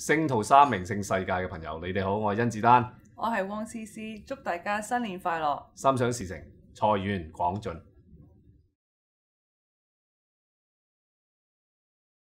星途三名勝世界嘅朋友，你哋好，我係甄子丹， 我係汪詩詩，祝大家新年快樂， 心想事成，財源廣進。